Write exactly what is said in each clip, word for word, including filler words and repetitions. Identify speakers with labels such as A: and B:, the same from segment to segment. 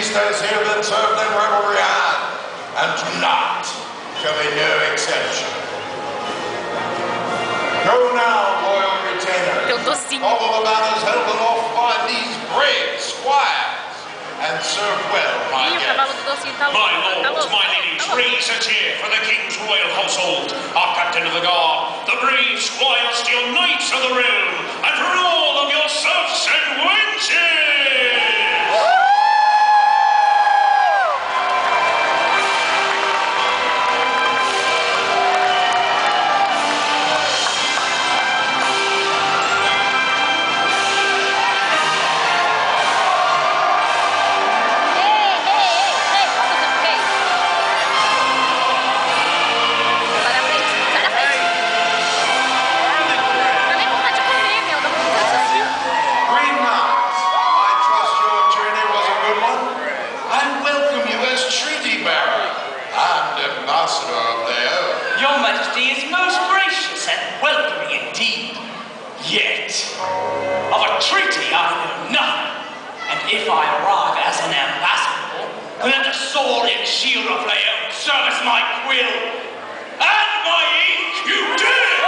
A: feasters here been served in revelry hand, and tonight shall be no exception. Go now, loyal retainers. Follow the banners held aloft by these brave squires, and serve well, my guests.
B: My lords, my ladies, raise a cheer for the king's royal household, our captain of the guard, the brave squires, your knights of the realm, and for all of your serfs and wenches!
C: Your Majesty is most gracious and welcoming indeed. Yet, of a treaty I know nothing, and if I arrive as an ambassador, let the sword and shield of Leon service my quill and my ink, you dare!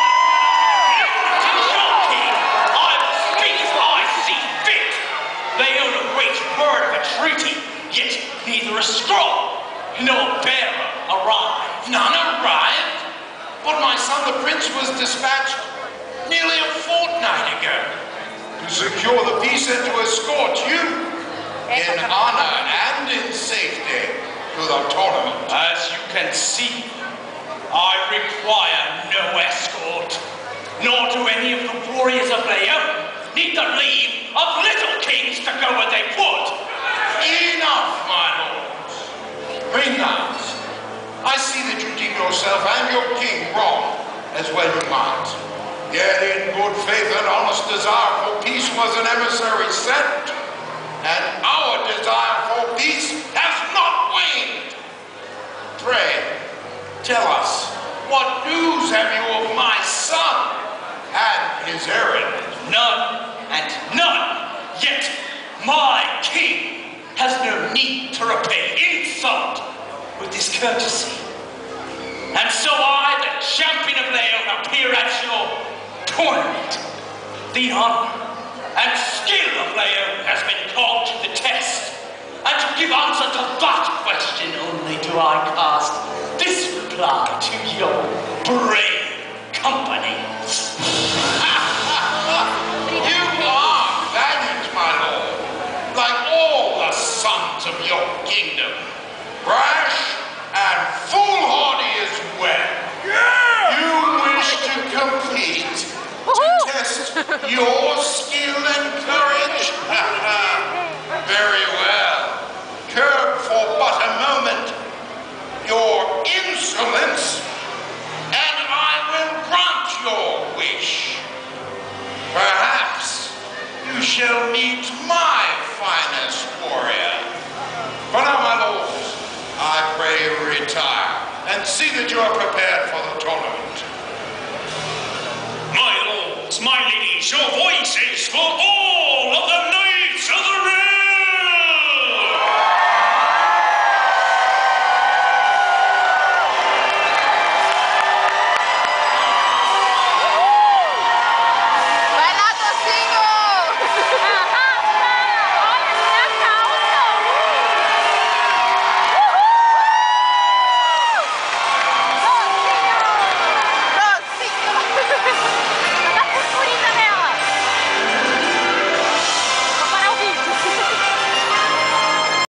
C: Your king, I will speak as I see fit. Leon a great word of a treaty, yet neither a scroll nor bearer arrived.
A: None arrived? But my son the prince was dispatched nearly a fortnight ago to secure the peace and to escort you in honor and in safety to the tournament.
C: As you can see, I require no escort, nor do any of the warriors of Leon need the leave of little kings to go where they would.
A: Enough, my lords. Enough. I see that you deem yourself and your king wrong, as well you might. Yet in good faith and honest desire for peace was an emissary sent, and our desire for peace has not waned. Pray, tell us, what news have you of my son and his errand?
C: None, and none. Yet my king has no need to repay insult with discourtesy. And so I, the champion of Leon, appear at your tournament. The honor and skill of Leon has been called to the test. And to give answer to that question only do I cast this reply to your brave company.
A: You are valiant, my lord, like all the sons of your kingdom. Brash and foolhardy as well. Yeah! You wish to compete, to test your skill and courage? Very well. Curb for but a moment your insolence, and I will grant your wish. Perhaps you shall meet my finest warrior. For now, my lords, I pray retire, and see that you are prepared for the tournament.
B: My lords, my ladies, your voices for all!